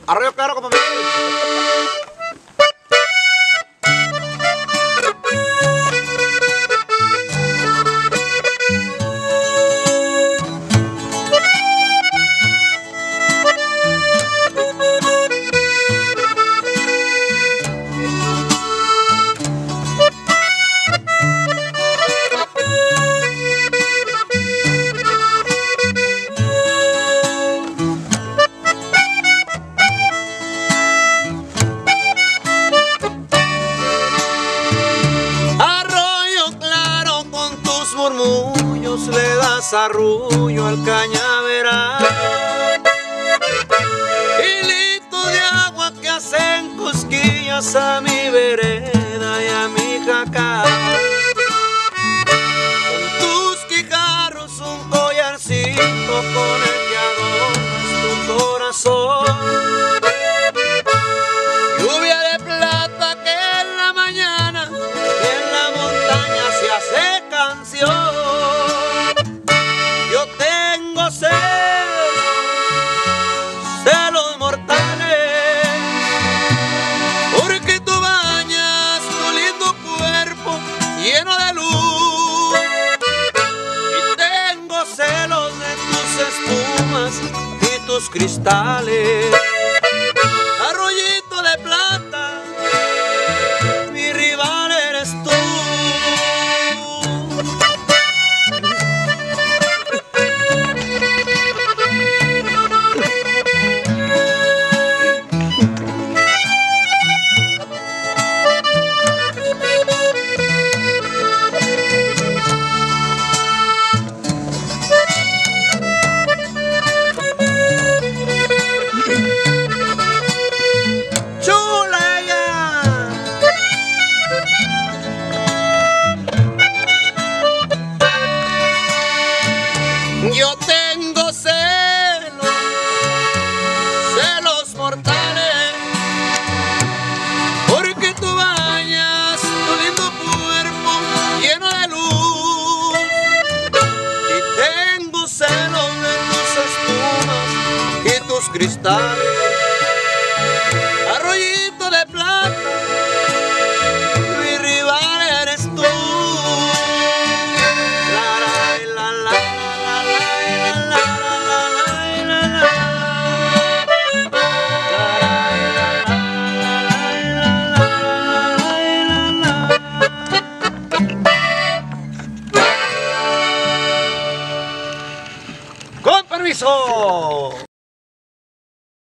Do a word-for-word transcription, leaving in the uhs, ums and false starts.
Arroyo Claro como me... Murmullos le das arrullo al cañaveral, hilitos de agua que hacen cosquillas a mi vereda y a mi jacal. Con tus guijarros un collarcito con el que adornas tu corazón, lluvia de plata que en la mañana y en la montaña se hace canción. Yo tengo celos, celos mortales, porque tú bañas tu lindo cuerpo lleno de luz. Y tengo celos de tus espumas y tus cristales. Arroyito de plata, mi rival eres tú. Yo tengo celos, celos mortales, porque tú bañas tu lindo cuerpo lleno de luz. Y tengo celos de tus espumas y tus cristales.